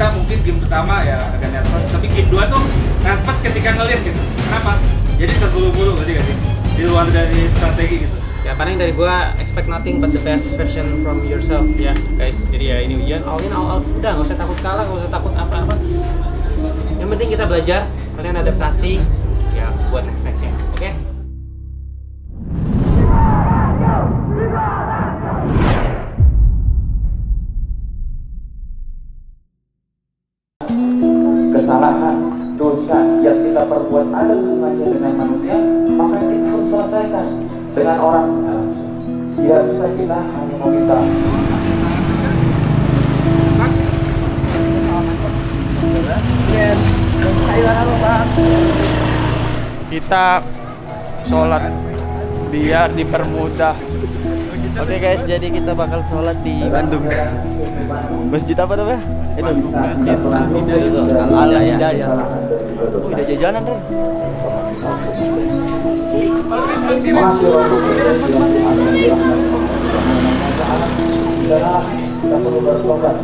kita mungkin game pertama ya agak nervous, tapi game 2 tuh nervous ketika ngeliat gitu. Kenapa? Jadi terburu-buru gak sih? Di luar dari strategi gitu. Ya paling dari gua expect nothing but the best version from yourself ya guys. Jadi ya ini ujian all in all udah nggak usah takut kalah, nggak usah takut apa-apa. Yang penting kita belajar, kalian adaptasi ya buat next ya, oke? Kesalahan, dosa yang kita perbuat ada hubungannya dengan manusia, maka kita harus selesaikan dengan orang. Tidak bisa kita hanya meminta. Kita sholat biar dipermudah. Oke guys, jadi kita bakal sholat di Bandung. Masjid apa namanya? Itu Masjid Al-Hidayah. Oh, udah jajanan Ren. Kita perlu bertobat.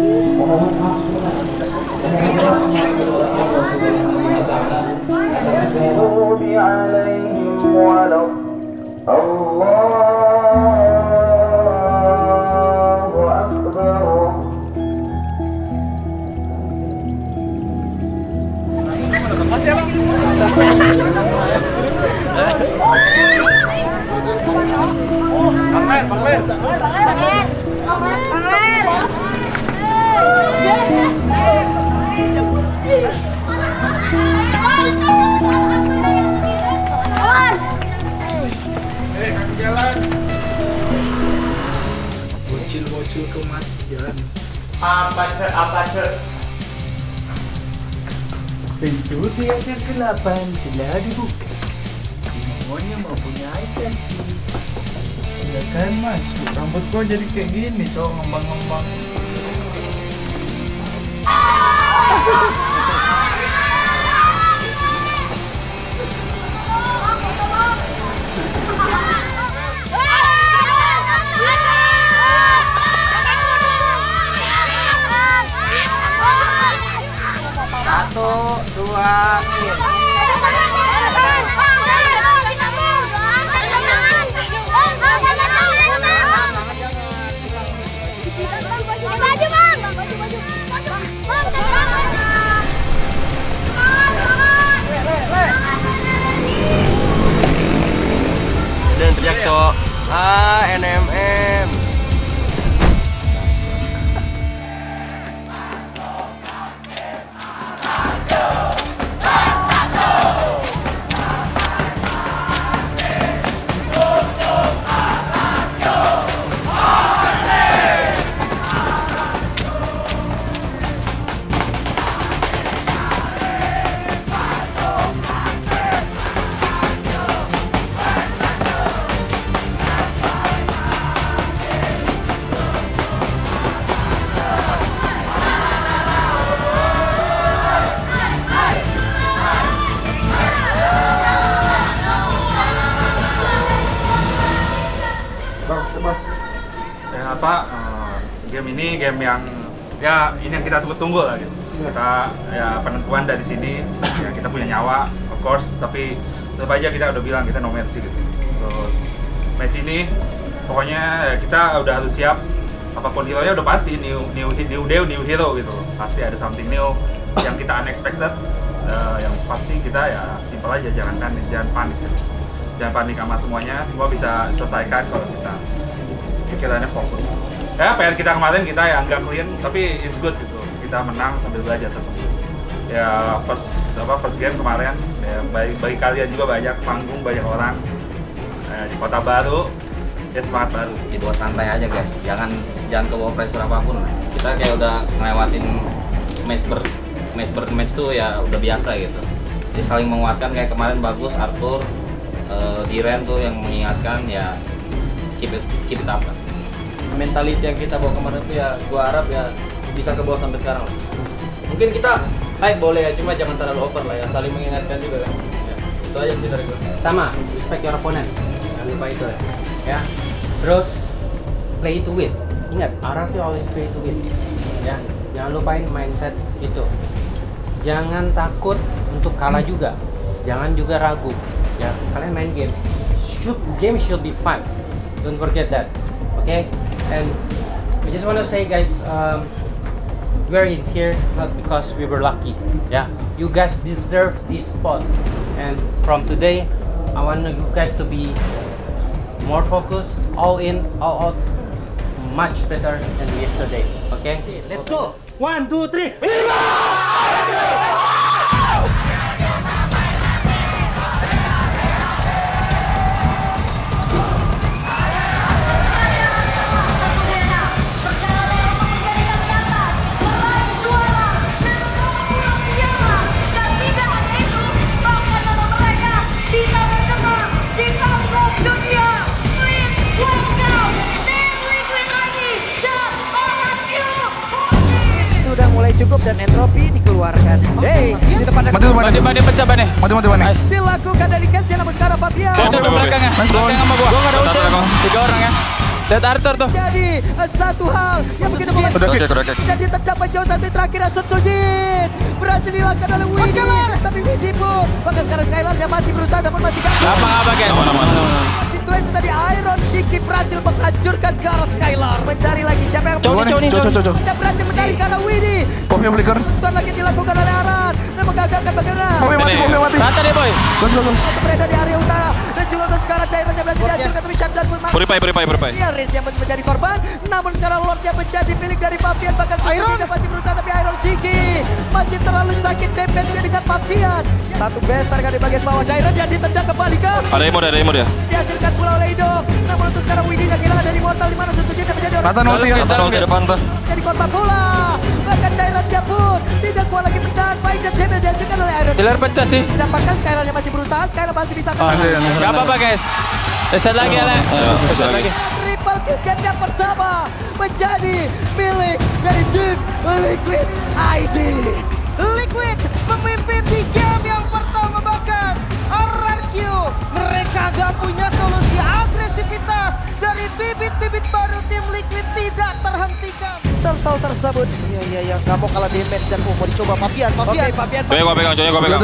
Bocil kemat jalan. Apa cek? Pintu 308 telah dibuka. Semuanya mempunyai karcis. Silakan masuk. Rambut gua jadi kayak gini, cowok ngembang-ngembang. Satu, dua, dan teriak cowok NMM. Game ini game yang ya ini yang kita tunggu-tunggu lah gitu. Kita ya penentuan dari sini ya kita punya nyawa of course, tapi tetap aja kita udah bilang kita no mercy gitu. Terus match ini pokoknya ya, kita udah harus siap, apapun hero nya udah pasti new hero gitu. Pasti ada something new yang kita unexpected, yang pasti kita ya simple aja, jangan panik gitu. Jangan panik sama semuanya, semua bisa selesaikan kalau kita fokus. Ya PR kita kemarin kita ya nggak clean, tapi it's good gitu. Kita menang sambil belajar terus. Ya first game kemarin ya, bagi kalian juga banyak panggung, banyak orang di kota baru, ya semangat baru. Itu santai aja guys, jangan kebawa pressure apapun. Kita kayak udah ngelewatin match tuh ya udah biasa gitu. Jadi saling menguatkan, kayak kemarin bagus Arthur, Diren tuh yang mengingatkan ya keep it up lah. Mentality yang kita bawa kemarin tuh ya gua harap ya bisa ke bawah sampai sekarang lah. Mungkin kita hype boleh ya, cuma jangan terlalu over lah ya, saling mengingatkan juga kan ya, itu aja sih dari gua. Pertama, respect your opponent, jangan lupa itu ya. Terus play to win, ingat RRQ always play to win ya. Jangan lupain mindset itu. Jangan takut untuk kalah juga. Jangan juga ragu. Ya, kalian main game. Game should be fun. Don't forget that. Okay? And I just want to say, guys, we're in here not because we were lucky. Yeah, you guys deserve this spot. And from today, I want you guys to be more focused, all in, all out, much better than yesterday. Okay? Let's go. 1, 2, 3. Sudah mulai cukup dan entropi dikeluarkan. Hey, di tempat Bani pecah Bani. Mati. dilakukan dari Kenshi namun sekarang Fabian. Ada belakangnya. Belakang sama gua. Gua enggak ada ulti. 3 orang ya. Lihat Arthur tuh. Jadi satu hal yang begitu jadi tercapai jauh sampai terakhir Asut Sujin berhasil dilakukan oleh Widi. Tapi Widi pun bahkan sekarang Skylar yang masih berusaha namun masih gagal. Apa guys? Situasi tadi Iron Shiki berhasil menghancurkan ke arah Skylar. Mencari lagi siapa yang tidak berhasil mencari karena Widi. Popnya flicker. Tuan lagi dilakukan oleh Aran dan menggagalkan bagaimana. Popnya mati. Rata deh boy. Gus. Berada di area utara dan juga untuk sekarang Diamond yang berhasil dihancurkan tapi Shutdown pun Purify. Iya, Riz yang menjadi korban. Namun sekarang Lord yang menjadi milik dari Fabian bahkan Iron masih berusaha tapi Iron Shiki masih terlalu sakit defense dengan Fabian. Satu best target di bagian bawah. Diamond yang ditendang kembali ke. Ada Emo ya. Dihasilkan pula oleh Ido. Namun untuk sekarang Widi yang kehilangan dari Mortal di mana Sujin yang menjadi orang Nathan depan tuh. jadi korban pula. Bahkan Diamond pun tidak kuat lagi bertahan. Baik dan damage dihasilkan oleh Iron. Killer pecah sih. Dapatkan Skylar yang masih berusaha. Skylar masih bisa. Gak apa-apa guys. Reset lagi Ale. Reset lagi. Triple kill game yang pertama menjadi milik dari tim Liquid ID. Liquid memimpin di game yang pertama bahkan RRQ mereka gak punya solusi agresivitas dari bibit-bibit baru tim Liquid tidak terhentikan. Turtle tersebut ya gak mau kalah damage dan mau dicoba Fabian. Fabian. Gua pegang.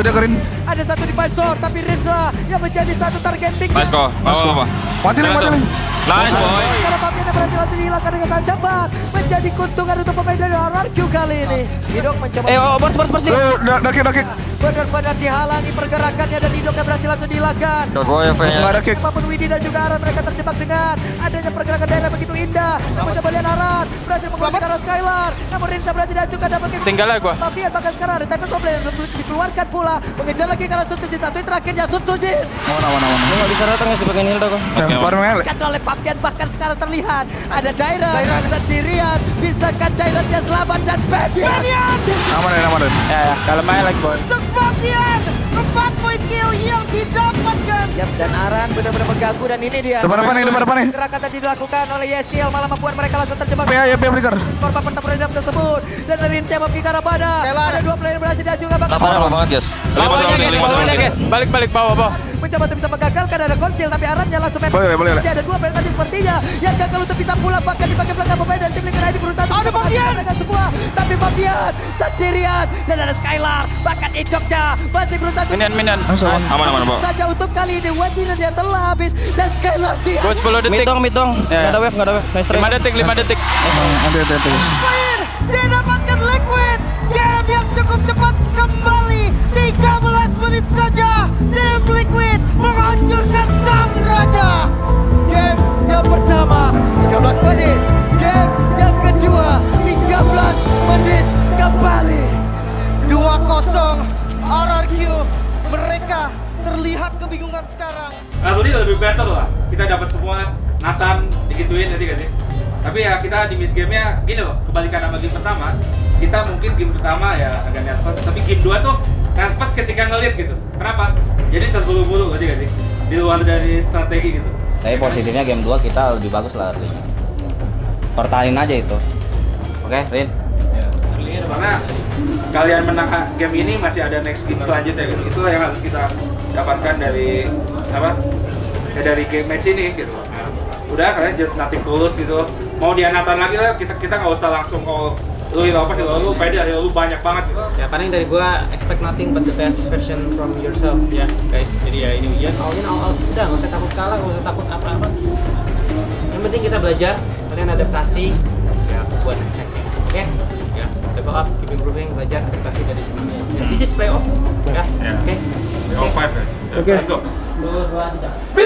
Ada satu di fight sword tapi Rizla yang menjadi satu targeting. Nice kok. Apa? Mati nih. Nice boy. Sekarang Fabian yang berhasil langsung dihilangkan dengan sangat cepat. Menjadi keuntungan untuk pemain dari RRQ kali ini. Hidok mencoba. Bos nih. Dakik. Benar-benar dihalangi pergerakannya dan Hidok yang berhasil langsung dihilangkan. Gua ya Enggak ada kick. Apapun Widi dan juga Aran mereka terjebak dengan adanya pergerakan daerah begitu indah. Namun coba lihat Aran berhasil mengeluarkan arah Skylar. Namun Rinsa berhasil dihancurkan dapat kick. Tinggal lah gua. Fabian bahkan sekarang ada Type Soble yang dikeluarkan pula. Mengejar lagi ke arah Sujin. Satu yang terakhirnya Sujin. Mana. Gua enggak bisa datang sih bagian Hilda kok. Bareng aja. Dikatakan oleh Fabian bahkan sekarang terlihat ada Dairan sendirian. Bisakah Dairannya selamat dan Fabian? Aman. Ya, kalau main lagi boy. Fabian 4 point kill yang didapatkan. Dan Aran benar-benar mengganggu dan ini dia. Depan depan nih. Gerakan tadi dilakukan oleh YSKL malah membuat mereka langsung terjebak. Ya flicker. Korban pertempuran dalam tersebut dan Rinsa memiliki Karabada. Ada 2 player yang berhasil dihancurkan bahkan. Lama banget guys. Bawahnya guys. Balik bawah. Mencoba untuk bisa mengagalkan ada konsil tapi Arannya langsung Boleh. Ada 2 player tadi sepertinya yang gagal untuk bisa pulang bahkan dipakai belakang pemain dan tim Liquid ID berusaha untuk mengagalkan semua. Tapi Fabian sendirian dan ada Skylar bahkan Idoknya masih berusaha Minion. Aman Bang. saja untuk kali ini Wadinya dia telah habis dan Skylar dia. Gua 10 detik. Mitong. Enggak ada wave. Nice. 5 detik. Nanti. Poin didapatkan Liquid. Game yang cukup cepat kembali 13 menit saja. Tim Liquid menghancurkan sang raja. Game yang pertama 13 menit. Game yang kedua 13 menit kembali. 2-0 RRQ. Mereka terlihat kebingungan sekarang. Tadi lebih better lah. Kita dapat semua Nathan digituin nanti gak sih? Tapi ya kita di mid game-nya gini loh, kebalikan sama game pertama. Kita mungkin game pertama ya agak nervous, tapi game 2 tuh nervous ketika ngeliat gitu. Kenapa? Jadi terburu-buru ngerti gak sih? Di luar dari strategi gitu. Tapi positifnya game 2 kita lebih bagus lah early-nya. Pertahanin aja itu. Oke, Rin? Karena kalian menang game ini masih ada next game selanjutnya gitu. Itulah yang harus kita dapatkan dari apa? Ya dari game match ini gitu. Udah kalian just nothing tulus gitu. Mau dia Nathan lagi lah, kita nggak usah langsung Lu hero lu pede, hero lu banyak banget gitu. Ya paling dari gua expect nothing but the best version from yourself ya guys. Jadi ya ini ujian all in all udah nggak usah takut kalah, nggak usah takut apa-apa. Yang penting kita belajar, kalian adaptasi ya buat next section. Oke? Ya, level up, keep improving, belajar adaptasi dari sebelumnya. Ya, this is playoff ya. Oke. All 5 guys. Oke. Let's go. 2, 3.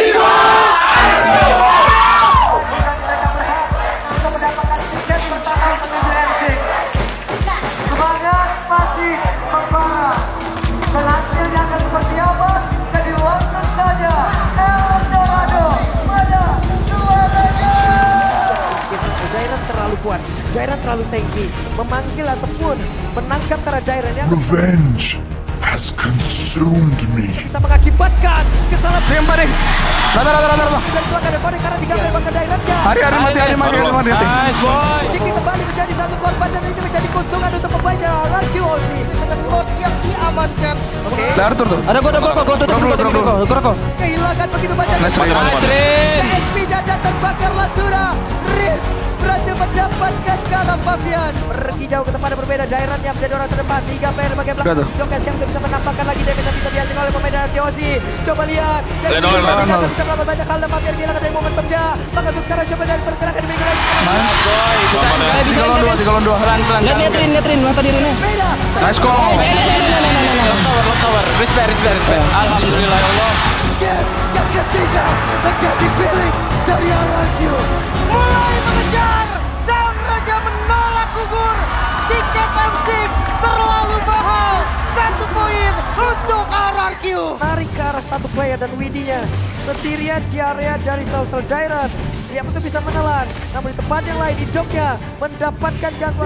Semangat masih membara. Dan hasilnya akan seperti apa? Jadi langsung saja El Dorado pada juaranya. Jairan terlalu kuat, Jairan terlalu tinggi, memanggil ataupun menangkap karena Jairan yang Revenge has consumed me. bisa mengakibatkan kesalahan. Lempar deh. Rata. Dan keluarga Dekode karena tiga menembakkan Jairannya. Hari mati. Nice boy. Ciki kembali menjadi satu korban dan ini menjadi keuntungan untuk pemainnya Lucky Ozzy dengan lot yang diamankan. Oke. Arthur tuh. Ada gua tutup. Kehilangan begitu banyak. Nice, SP-nya datang bakar Latura. Rich berhasil mendapatkan kalah Fabian. Pergi jauh ke tempat yang berbeda. Jairan yang menjadi orang terdepan. 3 player di bagian belakang. Jokas yang bisa menampakkan lagi damage yang bisa dihasilkan oleh pemain dari Ozzy. Coba lihat. Dan bisa melakukan banyak hal dan Fabian kehilangan dari momentumnya. Maka untuk sekarang coba dari pergerakan di bagian Bisa 3 lawan 2. Pelan-pelan. Lihat mata dirinya. beda. Nice call. Lock tower. Respect. Alhamdulillah ya Allah. Game yang ketiga menjadi milik dari Alakio. Mulai mengejar, sang raja menolak gugur. Tiket M6 terlalu mahal. 1 poin untuk Alakio. Tarik ke arah satu player dan Widinya sendirian di area dari Total Jairan. Siap untuk bisa menelan, namun di tempat yang lain hidupnya mendapatkan gangguan.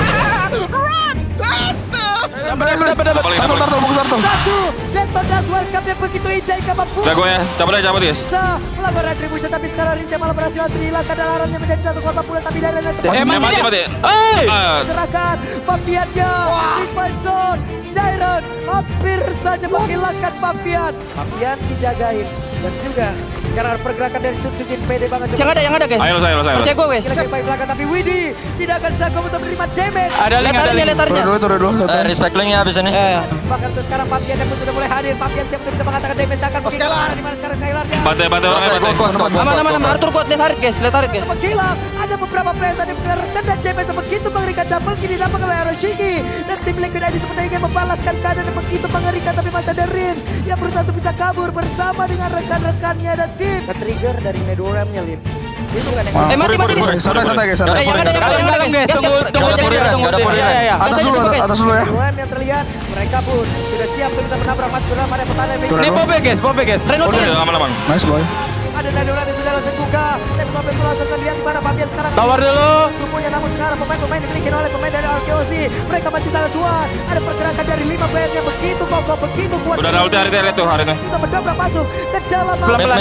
Satu, dan Bagas welcome yang begitu indah hingga mampu. Udah gue ya, cabut guys. Melakukan retribusi tapi sekarang Risha malah berhasil menghilangkan dalarannya menjadi satu korban pula tapi dari Mati. gerakan Fabiannya Big Fight Zone. Jairan hampir saja menghilangkan Fabian dijagain dan juga sekarang ada pergerakan dari Sucin pede banget. Yang ada guys. Ayo. Percaya gue guys. Kira-kira baik belakang tapi Widi tidak akan sanggup untuk menerima damage. Ada letarnya. Turun dulu. Respect linknya habis ini. Bahkan untuk sekarang Fabian yang pun sudah mulai hadir. Fabian siap untuk bisa mengatakan damage akan mungkin di mana sekarang Skylarnya. Bantai. Aman. Arthur kuat, lihat Harit guys. Menghilang, ada beberapa player tadi menerkan dan JP begitu mengerikan double kill didapat oleh Aroshiki dan tim Liquid ID sepertinya ingin membalaskan keadaan yang begitu mengerikan tapi masih ada Ringe yang berusaha untuk bisa kabur bersama dengan rekan-rekannya dan tim. Trigger dari Medoramnya Lip. Itu kan yang Mati. Santai guys. Yang ada guys. Tunggu. Iya. Atas dulu ya. Medoram yang terlihat mereka pun sudah siap untuk bisa menabrak Mas Medoram pada pertahanan. Ini Pope guys. Aman. Nice boy. Ada Medoram yang sudah langsung buka dan sampai langsung terlihat di mana Fabian sekarang. Tower dulu. Tubuhnya namun sekarang pemain dimiliki oleh pemain dari Arkeosi. Mereka masih sangat kuat. Ada pergerakan dari 5 player yang begitu kokoh, begitu kuat. Udah ada ulti Harit tuh. Bisa mendobrak masuk ke dalam. Pelan-pelan.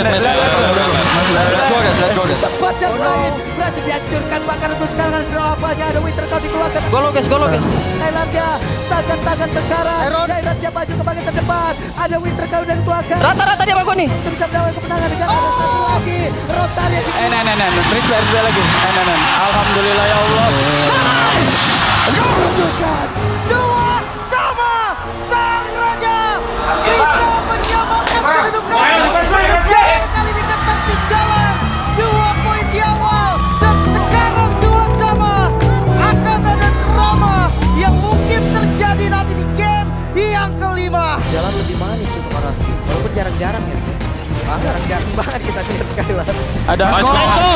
Let's go guys. Cepat yang lain berhasil dihancurkan bahkan untuk sekarang harus berapanya ada Winter Cup dikeluarkan. Golo guys. Skylarnya sangat sekarang. Jairannya maju ke bagian terdepan. Ada Winter Cup dan keluarga. Rata dia bagus nih. Untuk bisa mendapatkan kemenangan dengan ada satu lagi. Rotaria di Respect lagi. Alhamdulillah ya Allah. menunjukkan 2 sama sang raja bisa menyamakan kedudukan. Kali ini ketertinggalan 2 poin di awal dan sekarang 2 sama. Akata dan Rama yang mungkin terjadi nanti di game yang kelima. Jalan lebih manis untuk orang walaupun jarang-jarang ya. Jarang-jarang banget kita lihat sekali lah. Ada. Nice go.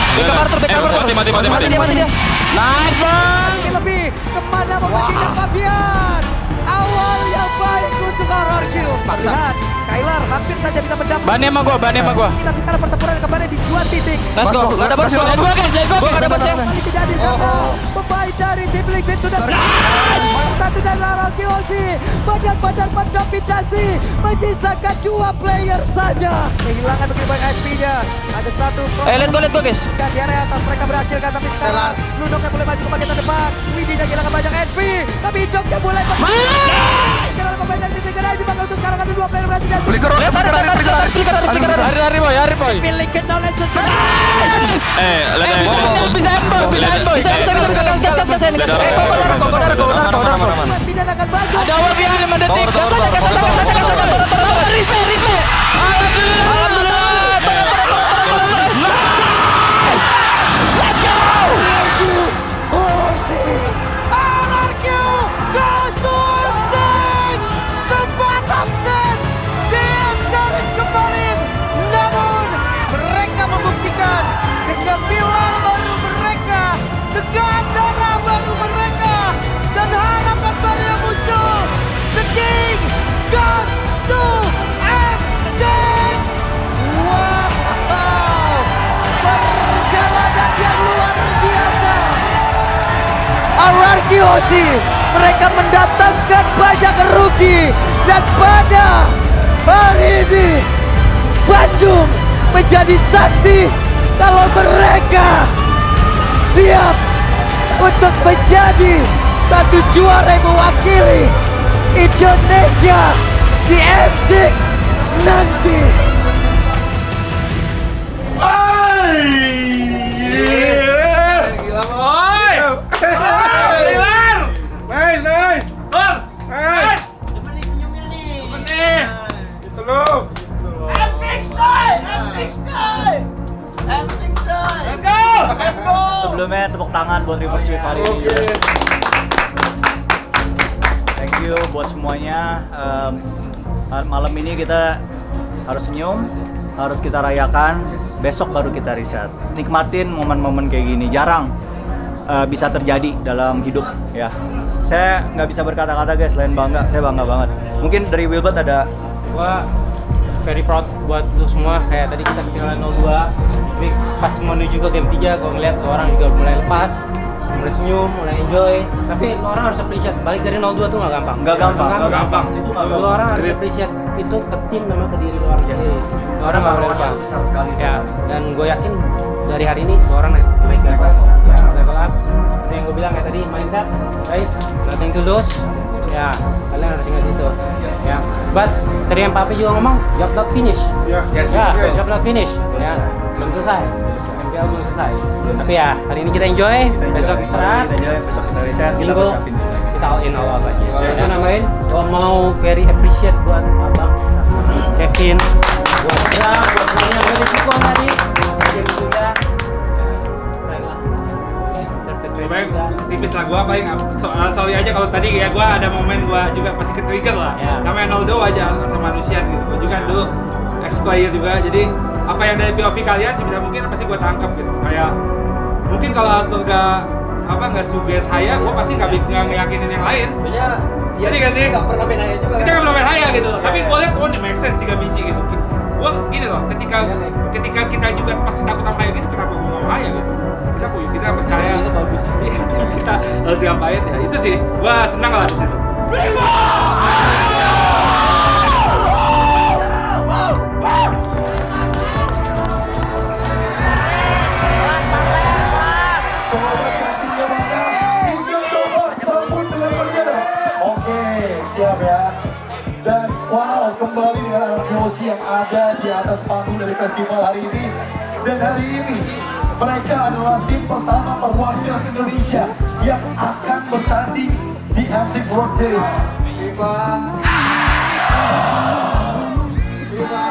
Mati dia. Nice bang. Ini lebih kemana membagikan Fabian. Awal yang baik untuk RRQ. Lihat, Skylar hampir saja bisa mendapat. Ban sama gua. Tapi sekarang pertempuran kembali di 2 titik. Let's go. Enggak ada bos. Let's go guys. Ada bos. Kali tidak di sana. Pemain dari tim Liquid sudah satu dan RRQ Ozzy. Badan-badan mendominasi. Menyisakan 2 player saja. Kehilangan begitu banyak HP-nya. Ada satu. Let's go guys. Di area atas mereka berhasil kan tapi sekarang Lunoknya boleh maju ke bagian depan. Widi kehilangan banyak HP tapi hidupnya boleh karena pemain dari tim Liquid bakal satu. Sekarang ada 2 player berarti. Hari boy. Pilih ke Knowledge. Bisa Pindah akan baju. Ada waktu 5 detik. RRQOC, mereka mendatangkan banyak rugi, dan pada hari ini Bandung menjadi saksi kalau mereka siap untuk menjadi satu juara yang mewakili Indonesia di M6 nanti. Gila boy. Nice. Senyumnya nih. Gitu loh. Let's go. Sebelumnya tepuk tangan buat Reverse Sweep hari ini. Thank you buat semuanya. Malam ini kita harus senyum, harus kita rayakan. Besok baru kita reset. Nikmatin momen-momen kayak gini. Jarang bisa terjadi dalam hidup ya. Saya nggak bisa berkata-kata guys, selain bangga. Saya bangga banget. Mungkin dari Wilbert ada. Gua very proud buat lu semua. Kayak tadi kita ketinggalan 0-2, tapi pas menuju ke game 3 gua ngeliat lu orang juga mulai lepas, mulai senyum, mulai enjoy. Tapi lu orang harus appreciate, balik dari 0-2 tuh nggak gampang. Nggak gampang. Itu lu orang harus appreciate itu ke tim sama ke diri lu orang sendiri. Lu orang nggak boleh lupa. Besar sekali. Ya, dan gue yakin dari hari ini lu orang naik level, ya, level up. Itu yang gue bilang kayak tadi, mindset, guys, nothing to lose. Ya, kalian harus ingat itu. Ya, but tadi yang Papi juga ngomong, job not finish. Yes. Job not finish. Ya, belum selesai. MPL belum selesai. Tapi ya, hari ini kita enjoy. Besok istirahat. Besok kita reset. Kita Minggu siapin. kita all in all out lagi. Dan nambahin, gua mau very appreciate buat Abang Kevin, buat Bram, buat semuanya yang ada di Sikon tadi. Game juga. Keren lah. Baik, tipis lah gua paling sorry aja kalau tadi ya gua ada momen gua juga pasti ke-trigger lah. Ya. Namanya 0-2 wajar sama manusia gitu. Gua juga dulu ex-player juga. Jadi apa yang dari POV kalian sebisa mungkin pasti gua tangkap gitu. Kayak mungkin kalau Arthur nggak suges Haya, gua pasti nggak ngeyakinin yang lain. Iya, Jadi gak sih? Nggak pernah main Haya juga. Kita nggak pernah main Haya gitu. Tapi gua lihat ini make sense 3 biji gitu. Gua gini loh, ketika kita juga pasti takut sama Haya gitu, kenapa gua nggak mau Haya gitu? Kita percaya Itu bagus. kita harus ngapain ya, itu sih gua senang lah di situ. Oke, siap ya. Dan wow, kembali dengan RRQOC yang ada di atas panggung dari festival hari ini. Dan hari ini mereka adalah tim pertama perwakilan Indonesia yang akan bertanding di M6 World Series. Viva!